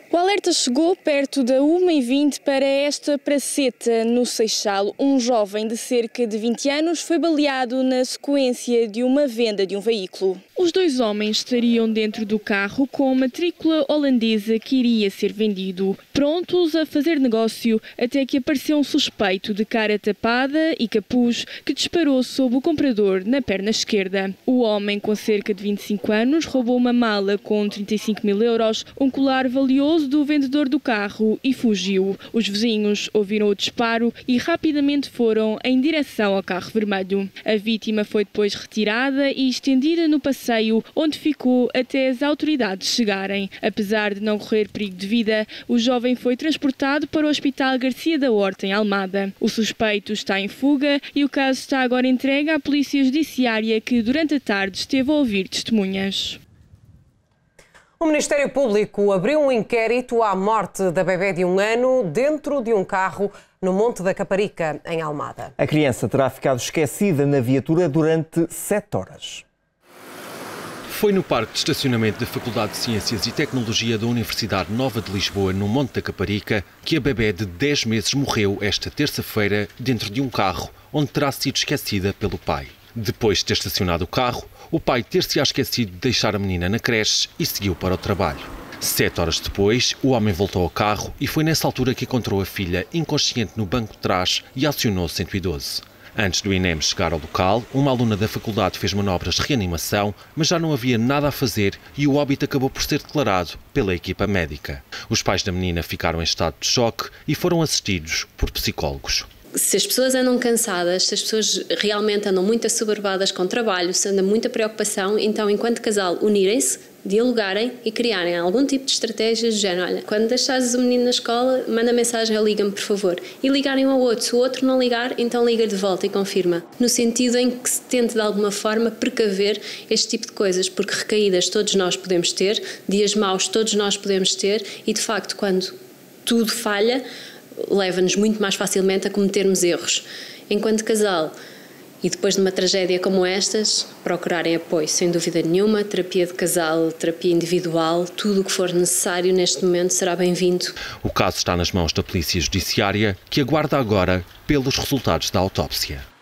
O alerta chegou perto da 1h20 para esta praceta no Seixal. Um jovem de cerca de 20 anos foi baleado na sequência de uma venda de um veículo. Os dois homens estariam dentro do carro com matrícula holandesa que iria ser vendido, prontos a fazer negócio, até que apareceu um suspeito de cara tapada e capuz que disparou sob o comprador na perna esquerda. O homem, com cerca de 25 anos, roubou uma mala com 35.000 euros, um colar valioso do vendedor do carro e fugiu. Os vizinhos ouviram o disparo e rapidamente foram em direção ao carro vermelho. A vítima foi depois retirada e estendida no passeio, onde ficou até as autoridades chegarem. Apesar de não correr perigo de vida, o jovem foi transportado para o Hospital Garcia da Horta, em Almada. O suspeito está em fuga e o caso está agora entregue à Polícia Judiciária, que durante a tarde esteve a ouvir testemunhas. O Ministério Público abriu um inquérito à morte da bebé de 1 ano dentro de um carro no Monte da Caparica, em Almada. A criança terá ficado esquecida na viatura durante 7 horas. Foi no parque de estacionamento da Faculdade de Ciências e Tecnologia da Universidade Nova de Lisboa, no Monte da Caparica, que a bebé de 10 meses morreu esta terça-feira dentro de um carro onde terá sido esquecida pelo pai. Depois de ter estacionado o carro, o pai ter-se-á esquecido de deixar a menina na creche e seguiu para o trabalho. 7 horas depois, o homem voltou ao carro e foi nessa altura que encontrou a filha inconsciente no banco de trás e acionou o 112. Antes do INEM chegar ao local, uma aluna da faculdade fez manobras de reanimação, mas já não havia nada a fazer e o óbito acabou por ser declarado pela equipa médica. Os pais da menina ficaram em estado de choque e foram assistidos por psicólogos. Se as pessoas andam cansadas, se as pessoas realmente andam muito assoberbadas com o trabalho, se anda muita preocupação, então, enquanto casal, unirem-se, dialogarem e criarem algum tipo de estratégias de género. Olha, quando deixares o menino na escola, manda mensagem ou liga-me, por favor. E ligarem ao outro. Se o outro não ligar, então liga de volta e confirma. No sentido em que se tente, de alguma forma, precaver este tipo de coisas, porque recaídas todos nós podemos ter, dias maus todos nós podemos ter e, de facto, quando tudo falha, leva-nos muito mais facilmente a cometermos erros. Enquanto casal, e depois de uma tragédia como estas, procurarem apoio, sem dúvida nenhuma, terapia de casal, terapia individual, tudo o que for necessário neste momento será bem-vindo. O caso está nas mãos da Polícia Judiciária, que aguarda agora pelos resultados da autópsia.